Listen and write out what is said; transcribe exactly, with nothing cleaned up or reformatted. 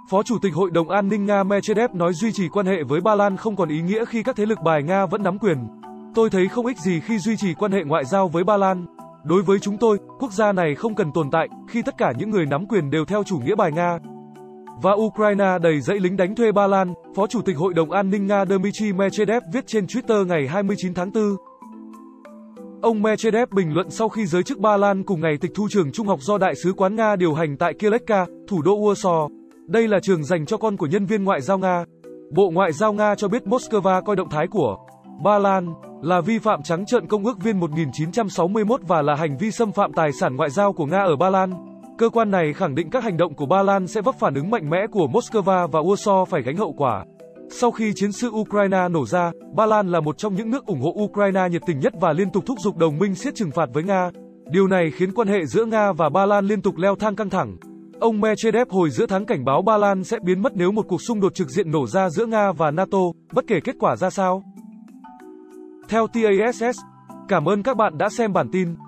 Phó Chủ tịch Hội đồng An ninh Nga Medvedev nói duy trì quan hệ với Ba Lan không còn ý nghĩa khi các thế lực bài Nga vẫn nắm quyền. Tôi thấy không ích gì khi duy trì quan hệ ngoại giao với Ba Lan. Đối với chúng tôi, quốc gia này không cần tồn tại khi tất cả những người nắm quyền đều theo chủ nghĩa bài Nga. Và Ukraine đầy dẫy lính đánh thuê Ba Lan, Phó Chủ tịch Hội đồng An ninh Nga Dmitry Medvedev viết trên Twitter ngày hai mươi chín tháng tư. Ông Medvedev bình luận sau khi giới chức Ba Lan cùng ngày tịch thu trường trung học do Đại sứ quán Nga điều hành tại Kielewka, thủ đô Warsaw. Đây là trường dành cho con của nhân viên ngoại giao Nga. Bộ Ngoại giao Nga cho biết Moscow coi động thái của Ba Lan là vi phạm trắng trợn Công ước Viên một nghìn chín trăm sáu mươi mốt và là hành vi xâm phạm tài sản ngoại giao của Nga ở Ba Lan. Cơ quan này khẳng định các hành động của Ba Lan sẽ vấp phản ứng mạnh mẽ của Moscow và Warsaw phải gánh hậu quả. Sau khi chiến sự Ukraine nổ ra, Ba Lan là một trong những nước ủng hộ Ukraine nhiệt tình nhất và liên tục thúc giục đồng minh siết trừng phạt với Nga. Điều này khiến quan hệ giữa Nga và Ba Lan liên tục leo thang căng thẳng. Ông Medvedev hồi giữa tháng cảnh báo Ba Lan sẽ biến mất nếu một cuộc xung đột trực diện nổ ra giữa Nga và NATO, bất kể kết quả ra sao. Theo tê a ét ét, cảm ơn các bạn đã xem bản tin.